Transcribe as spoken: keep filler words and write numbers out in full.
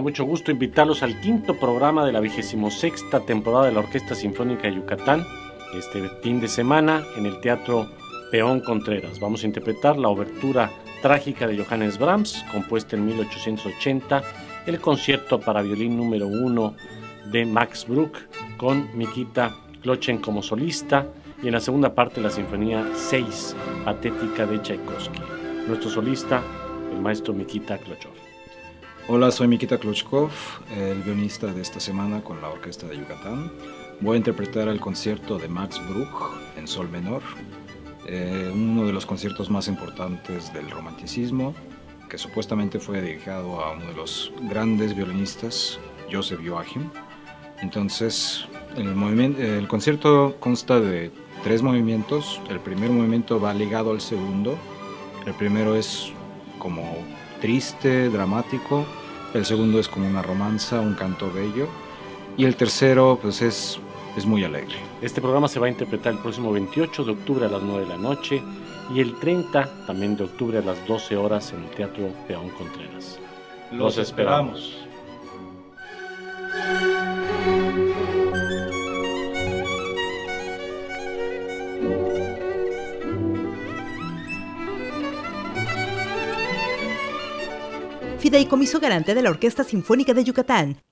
mucho gusto invitarlos al quinto programa de la vigésimo sexta temporada de la Orquesta Sinfónica de Yucatán. Este fin de semana en el Teatro Peón Contreras vamos a interpretar la obertura trágica de Johannes Brahms, compuesta en mil ochocientos ochenta, el concierto para violín número uno de Max Bruch con Mikita Klochen como solista, y en la segunda parte la Sinfonía seis, Patética de Tchaikovsky. Nuestro solista, el maestro Mikita Klochkov. Hola, soy Mikita Klochkov, el violinista de esta semana con la Orquesta de Yucatán. Voy a interpretar el concierto de Max Bruch en sol menor, eh, uno de los conciertos más importantes del romanticismo, que supuestamente fue dedicado a uno de los grandes violinistas, Joseph Joachim. Entonces, el, movimiento, el concierto consta de tres movimientos. El primer movimiento va ligado al segundo. El primero es como triste, dramático. El segundo es como una romanza, un canto bello. Y el tercero, pues, es, es muy alegre. Este programa se va a interpretar el próximo veintiocho de octubre a las nueve de la noche y el treinta también de octubre a las doce horas en el Teatro Peón Contreras. Los esperamos. Fideicomiso Garante de la Orquesta Sinfónica de Yucatán.